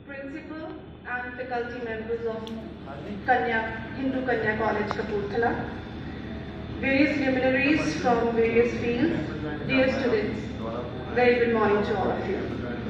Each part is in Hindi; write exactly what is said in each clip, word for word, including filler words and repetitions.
principal and faculty members of Kanya, Hindu Kanya College, Kapurthala, various luminaries from various fields, dear students, very good morning to all of you.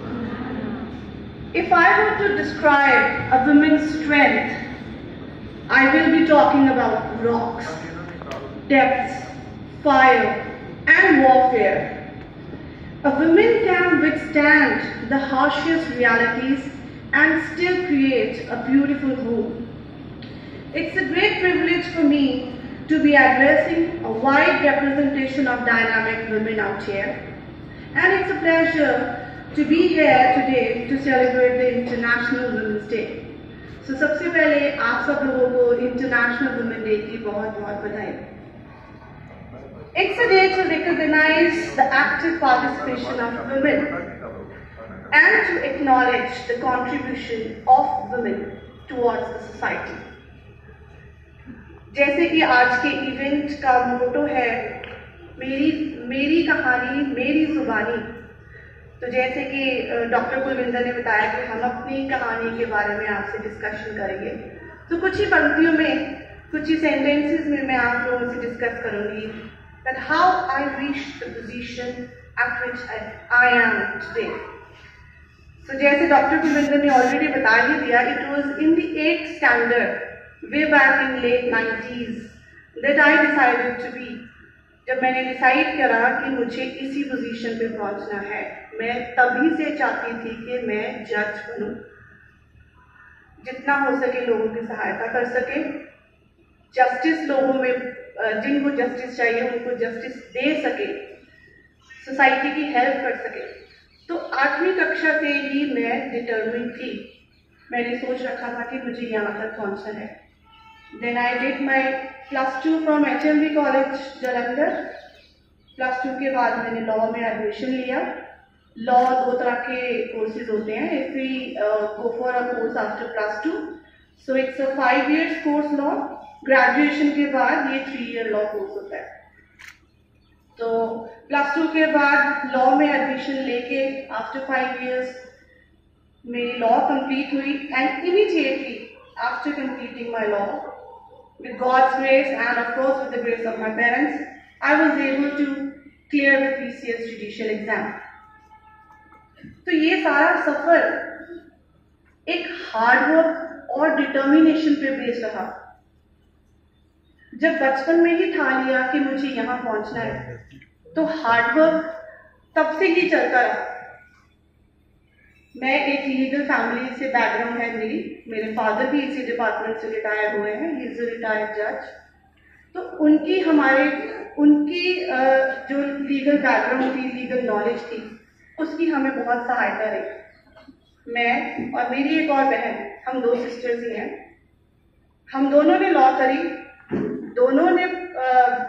If I were to describe a woman's strength, I will be talking about rocks, depths, fire, and warfare. A woman can withstand the harshest realities and still create a beautiful home. It's a great privilege for me to be addressing a wide representation of dynamic women out here. And it's a pleasure to be here today to celebrate the International Women's Day. So सबसे पहले आप सब लोगों को International Women's Day की बहुत बहुत बधाई. It's a day to recognize the active participation of women and to acknowledge the contribution of women towards the society. जैसे कि आज के इवेंट का मोटो है मेरी मेरी कहानी मेरी जुबानी, तो जैसे कि डॉक्टर कुलविंदर ने बताया कि हम अपनी कहानी के बारे में आपसे डिस्कशन करेंगे, तो कुछ ही पंक्तियों में, कुछ ही सेंटेंसेस में मैं आप लोगों से डिस्कस करूंगी that how I reached the position at which I, I am today. So जैसे डॉक्टर कुलविंदर ने ऑलरेडी बता ही दिया, it was in the eighth standard way back in late nineties that I decided to be. जब मैंने डिसाइड करा कि मुझे इसी पोजीशन पे पहुंचना है, मैं तभी से चाहती थी कि मैं जज बनूं, जितना हो सके लोगों की सहायता कर सके, जस्टिस लोगों में जिनको जस्टिस चाहिए उनको जस्टिस दे सके, सोसाइटी की हेल्प कर सके. तो आठवीं कक्षा से ही मैं डिटरमिन थी, मैंने सोच रखा था कि मुझे यहाँ तक पहुँचना है. Then I did my plus two from H M V College Jalandhar. Plus two के बाद मैंने लॉ में एडमिशन लिया. लॉ दो तरह के कोर्सेज होते हैं. If we go for a course after plus two, so it's a five years course law. Graduation के बाद ये थ्री ईयर लॉ कोर्स होता है. तो प्लस टू के बाद लॉ में एडमिशन लेके आफ्टर फाइव इयर्स मेरी लॉ कंप्लीट हुई and immediately after completing my law, with God's grace and of course with the grace of my parents, I was able to clear the P C S judicial exam. तो ये सारा सफर एक हार्ड वर्क और डिटर्मिनेशन पे बेस्ड रहा. जब बचपन में ही ठान लिया कि मुझे यहाँ पहुंचना है, तो हार्ड वर्क तब से ही चलता रहा. मैं एक लीगल फैमिली से बैकग्राउंड है मेरी, मेरे फादर भी इसी डिपार्टमेंट से रिटायर हुए हैं, ही इज अ रिटायर्ड जज. तो उनकी हमारे उनकी जो लीगल बैकग्राउंड थी, लीगल नॉलेज थी, उसकी हमें बहुत सहायता रही. मैं और मेरी एक और बहन, हम दो सिस्टर्स ही हैं, हम दोनों ने लॉ करी, दोनों ने